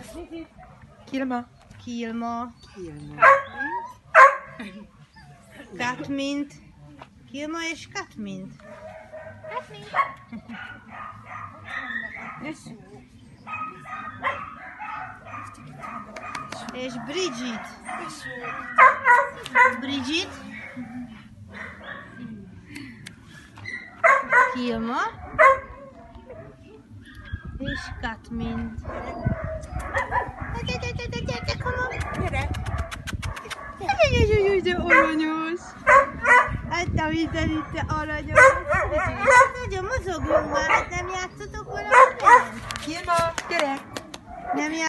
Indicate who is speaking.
Speaker 1: Kilma.
Speaker 2: Kilma.
Speaker 1: Kilma.
Speaker 2: Catmint. Kilma és Catmint. És Bridget. Bridget. Kilma. És Catmint. Gyere,
Speaker 1: Gyere!
Speaker 2: de aranyos! Hát te minden itt, te aranyos! Nagyon mozogjunk már, hát nem játszotok valamit?
Speaker 1: Kilma, gyere!
Speaker 2: Nem